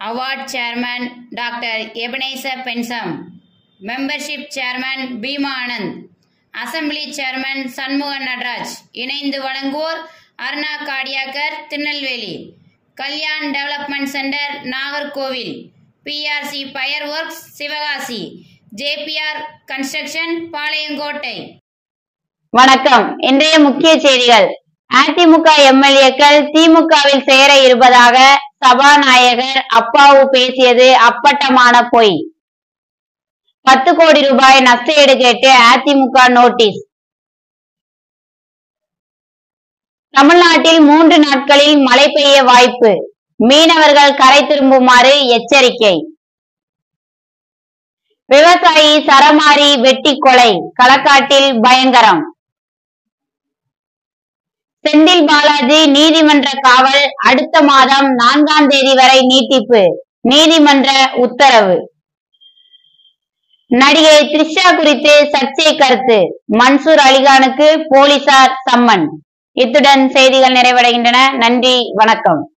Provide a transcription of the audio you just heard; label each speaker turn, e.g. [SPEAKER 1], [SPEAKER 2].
[SPEAKER 1] Award Chairman Dr. Ebenezer Pensam, Membership Chairman Bhima Anand, Assembly Chairman Shanmugan Nadaraj, இணைந்து வழங்குவோர் Aruna Kadiyakkar Tirunelveli, Kalyan development centre Nagercoil, PRC fire works Sivakasi, JPR construction Palayamkottai.
[SPEAKER 2] வணக்கம். இன்றைய முக்கிய செய்திகள். அதிமுக எம்எல்ஏக்கள் திமுகவில் சேர இருப்பதாக சபாநாயகர் அப்பாவு பேசியது அப்பட்டமான பொய். 10 கோடி ரூபாய் நஷ்டஈடு கேட்டு அதிமுக நோட்டீஸ். தமிழ்நாட்டில் 3 நாட்களில் மழை பெய்ய வாய்ப்பு, மீனவர்கள் கரை திரும்புமாறு எச்சரிக்கை. விவசாயி சரமாரி வெட்டி கொலை, களக்காட்டில் பயங்கரம். செந்தில் பாலாஜி நீதிமன்ற காவல் அடுத்த மாதம் 4ஆம் தேதி வரை நீட்டிப்பு, நீதிமன்ற உத்தரவு. நடிகை த்ரிஷா குறித்து சர்ச்சை கருத்து, மன்சூர் அலிகானுக்கு போலீசார் சம்மன். இத்துடன் செய்திகள் நிறைவடைகின்றன. நன்றி, வணக்கம்.